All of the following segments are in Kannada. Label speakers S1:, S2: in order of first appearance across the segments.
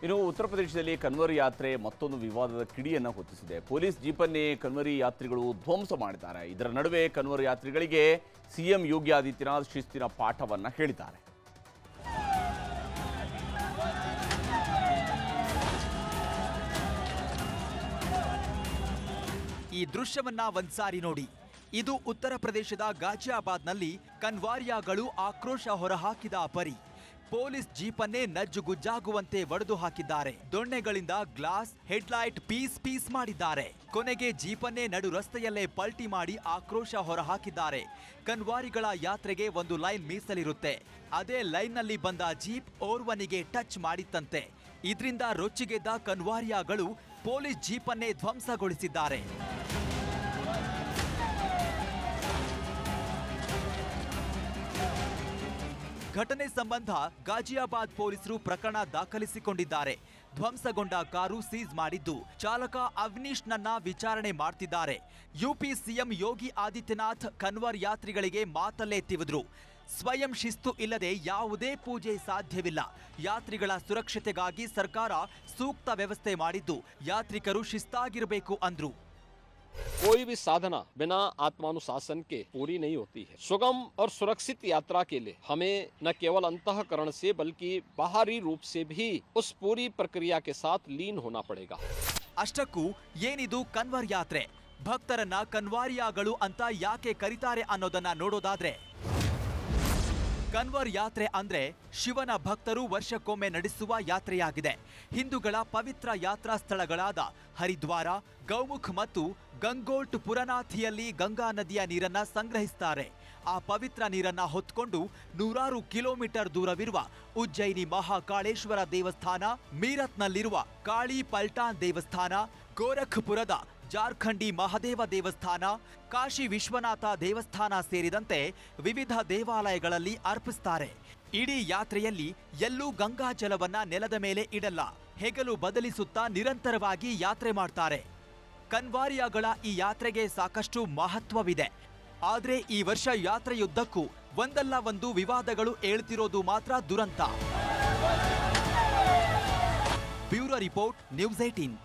S1: ಇನ್ನು ಉತ್ತರ ಪ್ರದೇಶದಲ್ಲಿ ಕನ್ವರ್ ಯಾತ್ರೆ ಮತ್ತೊಂದು ವಿವಾದದ ಕಿಡಿಯನ್ನು ಹೊತ್ತಿಸಿದೆ. ಪೊಲೀಸ್ ಜೀಪನ್ನೇ ಕನ್ವರಿ ಯಾತ್ರಿಗಳು ಧ್ವಂಸ ಮಾಡಿದ್ದಾರೆ. ಇದರ ನಡುವೆ ಕನ್ವರ್ ಯಾತ್ರಿಗಳಿಗೆ ಸಿಎಂ ಯೋಗಿ ಆದಿತ್ಯನಾಥ್ ಶಿಸ್ತಿನ ಪಾಠವನ್ನು ಹೇಳಿದ್ದಾರೆ.
S2: ಈ ದೃಶ್ಯವನ್ನ ಒಂದ್ಸಾರಿ ನೋಡಿ. ಇದು ಉತ್ತರ ಪ್ರದೇಶದ ಗಾಜಿಯಾಬಾದ್ನಲ್ಲಿ ಕನ್ವಾರಿಯಾಗಳು ಆಕ್ರೋಶ ಹೊರಹಾಕಿದ ಪರಿ ಪೊಲೀಸ್ ಜೀಪನ್ನೇ ನಜ್ಜುಗುಜ್ಜಾಗುವಂತೆ ಒಡೆದು ಹಾಕಿದ್ದಾರೆ. ದೊಣ್ಣೆಗಳಿಂದ ಗ್ಲಾಸ್ ಹೆಡ್ಲೈಟ್ ಪೀಸ್ ಮಾಡಿದ್ದಾರೆ. ಕೊನೆಗೆ ಜೀಪನ್ನೇ ನಡು ರಸ್ತೆಯಲ್ಲೇ ಪಲ್ಟಿ ಮಾಡಿ ಆಕ್ರೋಶ ಹೊರಹಾಕಿದ್ದಾರೆ. ಕನ್ವಾರಿಗಳ ಯಾತ್ರೆಗೆ ಒಂದು ಲೈನ್ ಮೀಸಲಿರುತ್ತೆ. ಅದೇ ಲೈನ್ನಲ್ಲಿ ಬಂದ ಜೀಪ್ ಓರ್ವನಿಗೆ ಟಚ್ ಮಾಡಿತ್ತಂತೆ. ಇದರಿಂದ ರೊಚ್ಚಿಗೆದ್ದ ಕನ್ವಾರಿಯಾಗಳು ಪೊಲೀಸ್ ಜೀಪನ್ನೇ ಧ್ವಂಸಗೊಳಿಸಿದ್ದಾರೆ. ಘಟನೆ ಸಂಬಂಧ ಗಾಜಿಯಾಬಾದ್ ಪೊಲೀಸರು ಪ್ರಕರಣ ದಾಖಲಿಸಿಕೊಂಡಿದ್ದಾರೆ. ಧ್ವಂಸಗೊಂಡ ಕಾರು ಸೀಸ್ ಮಾಡಿದ್ದು ಚಾಲಕ ಅವನೀಶ್ನನ್ನ ವಿಚಾರಣೆ ಮಾಡ್ತಿದ್ದಾರೆ. ಯುಪಿ ಸಿಎಂ ಯೋಗಿ ಆದಿತ್ಯನಾಥ್ ಕನ್ವರ್ ಯಾತ್ರಿಗಳಿಗೆ ಮಾತಲ್ಲೇ ತಿವಿದ್ರು. ಸ್ವಯಂ ಶಿಸ್ತು ಇಲ್ಲದೆ ಯಾವುದೇ ಪೂಜೆ ಸಾಧ್ಯವಿಲ್ಲ. ಯಾತ್ರಿಗಳ ಸುರಕ್ಷತೆಗಾಗಿ ಸರ್ಕಾರ ಸೂಕ್ತ ವ್ಯವಸ್ಥೆ ಮಾಡಿದ್ದು ಯಾತ್ರಿಕರು ಶಿಸ್ತಾಗಿರಬೇಕು ಅಂದ್ರು.
S3: कोई भी साधना बिना आत्मानुशासन के पूरी नहीं होती है। सुगम और सुरक्षित यात्रा के लिए हमें न केवल अंतःकरण से बल्कि बाहरी रूप से भी उस पूरी प्रक्रिया के साथ लीन होना पड़ेगा।
S2: ಅಷ್ಟಕ್ಕೂ ಏನಿದು ಕನ್ವರ್ ಯಾತ್ರೆ? ಭಕ್ತರನ್ನ ಕನ್ವಾರಿಯಾಗಳು ಅಂತ ಯಾಕೆ ಕರೀತಾರೆ ಅನ್ನೋದನ್ನ ನೋಡೋದಾದ್ರೆ, ಕನ್ವರ್ ಯಾತ್ರೆ ಅಂದ್ರೆ ಶಿವನ ಭಕ್ತರು ವರ್ಷಕ್ಕೊಮ್ಮೆ ನಡೆಸುವ ಯಾತ್ರೆಯಾಗಿದೆ. ಹಿಂದೂಗಳ ಪವಿತ್ರ ಯಾತ್ರಾ ಸ್ಥಳಗಳಾದ ಹರಿದ್ವಾರ, ಗೌಮುಖ್ ಮತ್ತು ಗಂಗೋಟ್ ಪುರನಾಥಿಯಲ್ಲಿ ಗಂಗಾ ನದಿಯ ನೀರನ್ನ ಸಂಗ್ರಹಿಸುತ್ತಾರೆ. ಆ ಪವಿತ್ರ ನೀರನ್ನ ಹೊತ್ಕೊಂಡು ನೂರಾರು ಕಿಲೋಮೀಟರ್ ದೂರವಿರುವ ಉಜ್ಜಯಿನಿ ಮಹಾಕಾಳೇಶ್ವರ ದೇವಸ್ಥಾನ, ಮೀರತ್ನಲ್ಲಿರುವ ಕಾಳಿ ಪಲ್ಟಾನ್ ದೇವಸ್ಥಾನ, ಗೋರಖ್ಪುರದ ಜಾರ್ಖಂಡಿ ಮಹಾದೇವ ದೇವಸ್ಥಾನ, ಕಾಶಿ ವಿಶ್ವನಾಥ ದೇವಸ್ಥಾನ ಸೇರಿದಂತೆ ವಿವಿಧ ದೇವಾಲಯಗಳಲ್ಲಿ ಅರ್ಪಿಸುತ್ತಾರೆ. ಇಡೀ ಯಾತ್ರೆಯಲ್ಲಿ ಎಲ್ಲೂ ಗಂಗಾ ಜಲವನ್ನ ನೆಲದ ಮೇಲೆ ಇಡಲ್ಲ. ಹೆಗಲು ಬದಲಿಸುತ್ತಾ ನಿರಂತರವಾಗಿ ಯಾತ್ರೆ ಮಾಡ್ತಾರೆ. ಕನ್ವಾರಿಯಾಗಳ ಈ ಯಾತ್ರೆಗೆ ಸಾಕಷ್ಟು ಮಹತ್ವವಿದೆ. ಆದ್ರೆ ಈ ವರ್ಷ ಯಾತ್ರೆಯುದ್ದಕ್ಕೂ ಒಂದಲ್ಲ ಒಂದು ವಿವಾದಗಳು ಏಳ್ತಿರೋದು ಮಾತ್ರ ದುರಂತ. Bureau report, news 18.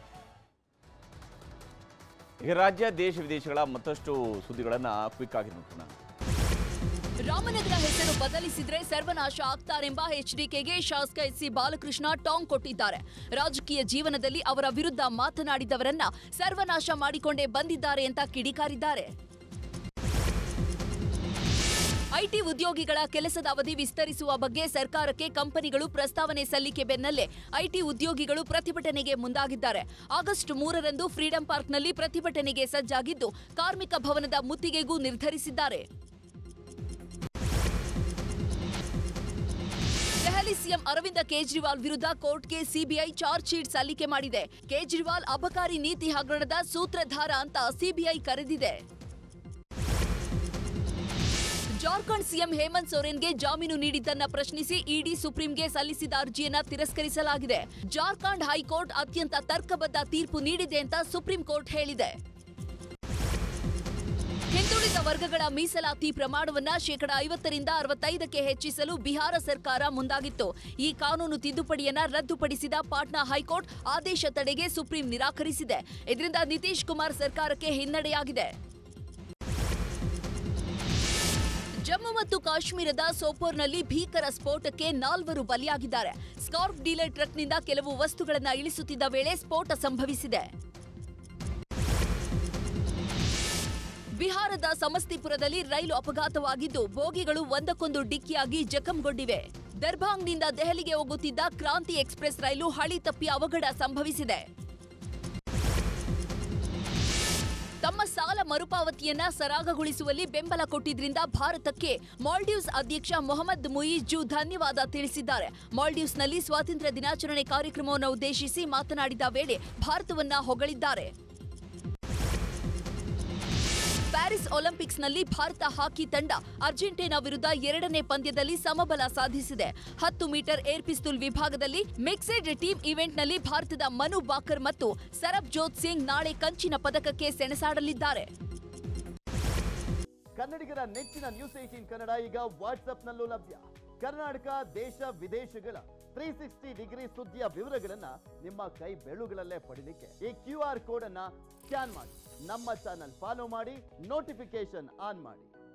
S1: ಈಗ ರಾಜ್ಯ ದೇಶ ವಿದೇಶಗಳ ಮತ್ತಷ್ಟು ಸುದ್ದಿಗಳನ್ನು ಕ್ವಿಕ್ ಆಗಿ ನೋಡೋಣ.
S4: ರಾಮನಗರ ಹೆಸರು ಬದಲಿಸಿದ್ರೆ ಸರ್ವನಾಶ ಆಗ್ತಾರೆಂಬ ಎಚ್ಡಿಕೆಗೆ ಶಾಸಕ ಎಸ್ ಸಿ ಬಾಲಕೃಷ್ಣ ಟಾಂಗ್ ಕೊಟ್ಟಿದ್ದಾರೆ. ರಾಜಕೀಯ ಜೀವನದಲ್ಲಿ ಅವರ ವಿರುದ್ಧ ಮಾತನಾಡಿದವರನ್ನ ಸರ್ವನಾಶ ಮಾಡಿಕೊಂಡೇ ಬಂದಿದ್ದಾರೆ ಅಂತ ಕಿಡಿಕಾರಿದ್ದಾರೆ. ಐಟಿ ಉದ್ಯೋಗಿಗಳ ಕೆಲಸದ ಅವಧಿ ವಿಸ್ತರಿಸುವ ಬಗ್ಗೆ ಸರ್ಕಾರಕ್ಕೆ ಕಂಪನಿಗಳು ಪ್ರಸ್ತಾವನೆ ಸಲ್ಲಿಕೆ ಬೆನ್ನಲ್ಲೇ ಐಟಿ ಉದ್ಯೋಗಿಗಳು ಪ್ರತಿಭಟನೆಗೆ ಮುಂದಾಗಿದ್ದಾರೆ. ಆಗಸ್ಟ್ 3ರಂದು ಫ್ರೀಡಂ ಪಾರ್ಕ್ನಲ್ಲಿ ಪ್ರತಿಭಟನೆಗೆ ಸಜ್ಜಾಗಿದ್ದು ಕಾರ್ಮಿಕ ಭವನದ ಮುತ್ತಿಗೆಗೂ ನಿರ್ಧರಿಸಿದ್ದಾರೆ. ದೆಹಲಿ ಸಿಎಂ ಅರವಿಂದ ಕೇಜ್ರಿವಾಲ್ ವಿರುದ್ಧ ಕೋರ್ಟ್ಗೆ ಸಿಬಿಐ ಚಾರ್ಜ್ ಶೀಟ್ ಸಲ್ಲಿಕೆ ಮಾಡಿದೆ. ಕೇಜ್ರಿವಾಲ್ ಅಬಕಾರಿ ನೀತಿ ಹಗರಣದ ಸೂತ್ರಧಾರ ಅಂತ ಸಿಬಿಐ ಕರೆದಿದೆ. ಜಾರ್ಖಂಡ್ ಸಿಎಂ ಹೇಮಂತ್ ಸೊರೇನ್ಗೆ ಜಾಮೀನು ನೀಡಿದ್ದನ್ನ ಪ್ರಶ್ನಿಸಿ ಇಡಿ ಸುಪ್ರೀಂಗೆ ಸಲ್ಲಿಸಿದ ಅರ್ಜಿಯನ್ನ ತಿರಸ್ಕರಿಸಲಾಗಿದೆ. ಜಾರ್ಖಂಡ್ ಹೈಕೋರ್ಟ್ ಅತ್ಯಂತ ತರ್ಕಬದ್ಧ ತೀರ್ಪು ನೀಡಿದೆ ಅಂತ ಸುಪ್ರೀಂ ಕೋರ್ಟ್ ಹೇಳಿದೆ. ಹಿಂದುಳಿದ ವರ್ಗಗಳ ಮೀಸಲಾತಿ ಪ್ರಮಾಣವನ್ನ 50% 65ಕ್ಕೆ ಹೆಚ್ಚಿಸಲು ಬಿಹಾರ ಸರ್ಕಾರ ಮುಂದಾಗಿತ್ತು. ಈ ಕಾನೂನು ತಿದ್ದುಪಡಿಯನ್ನ ರದ್ದುಪಡಿಸಿದ ಪಾಟ್ನಾ ಹೈಕೋರ್ಟ್ ಆದೇಶ ತಡೆಗೆ ಸುಪ್ರೀಂ ನಿರಾಕರಿಸಿದೆ. ಇದರಿಂದ ನಿತೀಶ್ ಕುಮಾರ್ ಸರ್ಕಾರಕ್ಕೆ ಹಿನ್ನಡೆಯಾಗಿದೆ. ಜಮ್ಮು ಮತ್ತು ಕಾಶ್ಮೀರದ ಸೋಪೋರ್ನಲ್ಲಿ ಭೀಕರ ಸ್ಫೋಟಕ್ಕೆ 4 ಬಲಿಯಾಗಿದ್ದಾರೆ. ಸ್ಕಾರ್ಫ್ ಡೀಲರ್ ಟ್ರಕ್ನಿಂದ ಕೆಲವು ವಸ್ತುಗಳನ್ನು ಇಳಿಸುತ್ತಿದ್ದ ವೇಳೆ ಸ್ಫೋಟ ಸಂಭವಿಸಿದೆ. ಬಿಹಾರದ ಸಮಸ್ತಿಪುರದಲ್ಲಿ ರೈಲು ಅಪಘಾತವಾಗಿದ್ದು ಬೋಗಿಗಳು ಒಂದಕ್ಕೊಂದು ಡಿಕ್ಕಿಯಾಗಿ ಜಖಂಗೊಂಡಿವೆ. ದರ್ಭಾಂಗ್ನಿಂದ ದೆಹಲಿಗೆ ಹೋಗುತ್ತಿದ್ದ ಕ್ರಾಂತಿ ಎಕ್ಸ್ಪ್ರೆಸ್ ರೈಲು ಹಳಿ ತಪ್ಪಿ ಅವಘಡ ಸಂಭವಿಸಿದೆ. ತಮ್ಮ ಸಾಲ ಮರುಪಾವತಿಯನ್ನ ಸರಾಗಗೊಳಿಸುವಲ್ಲಿ ಬೆಂಬಲ ಕೊಟ್ಟಿದ್ರಿಂದ ಭಾರತಕ್ಕೆ ಮಾಲ್ಡೀವ್ಸ್ ಅಧ್ಯಕ್ಷ ಮೊಹಮ್ಮದ್ ಮುಯಿಜ್ ಧನ್ಯವಾದ ತಿಳಿಸಿದ್ದಾರೆ. ಮಾಲ್ಡೀವ್ಸ್ನಲ್ಲಿ ಸ್ವಾತಂತ್ರ್ಯ ದಿನಾಚರಣೆ ಕಾರ್ಯಕ್ರಮವನ್ನು ಉದ್ದೇಶಿಸಿ ಮಾತನಾಡಿದ ವೇಳೆ ಭಾರತವನ್ನ ಹೊಗಳಿದ್ದಾರೆ. ಪ್ಯಾರಿಸ್ ಒಲಿಂಪಿಕ್ಸ್ನಲ್ಲಿ ಭಾರತ ಹಾಕಿ ತಂಡ ಅರ್ಜೆಂಟೀನಾ ವಿರುದ್ಧ 2ನೇ ಪಂದ್ಯದಲ್ಲಿ ಸಮಬಲ ಸಾಧಿಸಿದೆ. 10 ಮೀಟರ್ ಏರ್ ಪಿಸ್ತೂಲ್ ವಿಭಾಗದಲ್ಲಿ ಮಿಕ್ಸೆಡ್ ಟೀಮ್ ಇವೆಂಟ್ನಲ್ಲಿ ಭಾರತದ ಮನು ಬಾಕರ್ ಮತ್ತು ಸರಬ್ಜೋತ್ ಸಿಂಗ್ ನಾಳೆ ಕಂಚಿನ ಪದಕಕ್ಕೆ ಸೆಣಸಾಡಲಿದ್ದಾರೆ.
S5: ಕನ್ನಡಿಗರ ನೆಚ್ಚಿನ ನ್ಯೂಸ್ 18 ಕನ್ನಡ ಈಗ ವಾಟ್ಸ್ಆಪ್ನಲ್ಲೂ ಲಭ್ಯ. ಕರ್ನಾಟಕ, ದೇಶ ವಿದೇಶಗಳ 360 ಡಿಗ್ರಿ ಸುದ್ದಿಯ ವಿವರಗಳನ್ನ ನಿಮ್ಮ ಕೈ ಬೆರಳುಗಳಲ್ಲೇ ಪಡಿಲಿಕ್ಕೆ ಈ QR ಕೋಡ್ ಅನ್ನ ಸ್ಕ್ಯಾನ್ ಮಾಡಿ, ನಮ್ಮ ಚಾನಲ್ ಫಾಲೋ ಮಾಡಿ, ನೋಟಿಫಿಕೇಶನ್ ಆನ್ ಮಾಡಿ.